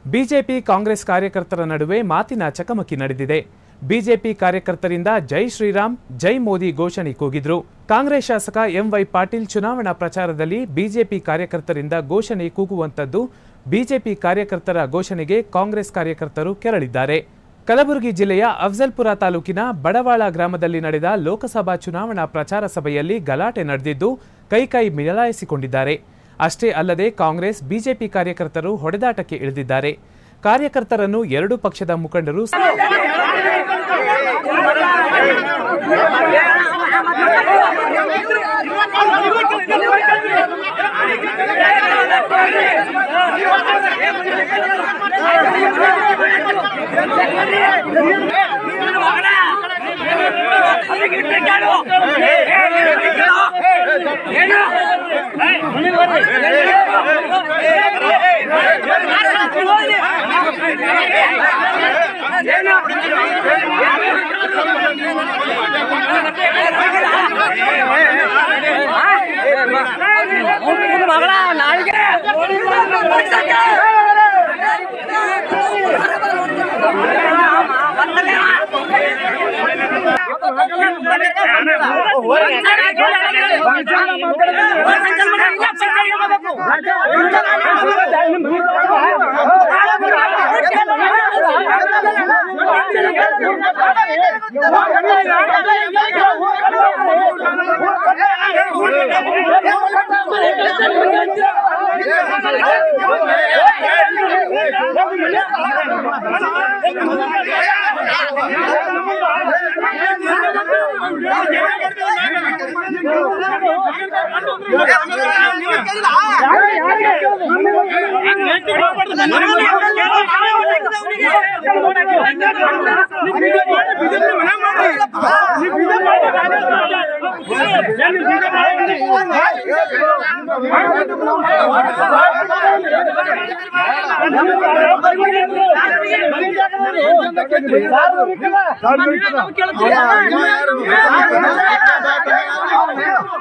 BJP Congress ಕಾರ್ಯಕರ್ತರ ನಡುವೆ ಮಾತಿನ ಚಕಮಕಿ ನಡೆದಿದೆ. ಬಿಜೆಪಿ ಕಾರ್ಯಕರ್ತರಿಂದ ಜೈ ಶ್ರೀರಾಮ್, ಜೈ ಮೋದಿ ಘೋಷಣೆ ಕೂಗಿದ್ರು. ಕಾಂಗ್ರೆಸ್ ಶಾಸಕ ಎಂವೈ ಪಾಟೀಲ್ ಚುನಾವಣಾ ಪ್ರಚಾರದಲ್ಲಿ ಬಿಜೆಪಿ ಕಾರ್ಯಕರ್ತರಿಂದ ಘೋಷಣೆ ಕೂಗುವಂತದ್ದು. ಬಿಜೆಪಿ ಕಾರ್ಯಕರ್ತರ ಘೋಷಣೆಗೆ ಕಾಂಗ್ರೆಸ್ ಕಾರ್ಯಕರ್ತರು ಕೆರಳಿದ್ದಾರೆ. ಕಲಬುರಗಿ ಜಿಲ್ಲೆಯ ಅಫಜಲ್ಪುರ ತಾಲೂಕಿನ ಬಡವಾಳ ಗ್ರಾಮದಲ್ಲಿ ನಡೆದ ಲೋಕಸಭಾ ಚುನಾವಣಾ ಪ್ರಚಾರ ಸಭೆಯಲ್ಲಿ ಗಲಾಟೆ ನಡೆದಿದ್ದು ಕೈ ಮಿಲಾಯಿಸಿಕೊಂಡಿದ್ದಾರೆ. ಅಷ್ಟೇ ಅಲ್ಲದೆ ಕಾಂಗ್ರೆಸ್ ಬಿಜೆಪಿ ಕಾರ್ಯಕರ್ತರು ಹೊಡೆದಾಟಕ್ಕೆ ಇಳಿದಿದ್ದಾರೆ. ಕಾರ್ಯಕರ್ತರನ್ನು ಎರಡೂ ಪಕ್ಷದ ಮುಖಂಡರು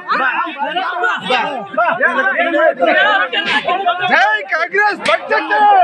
जय कांग्रेस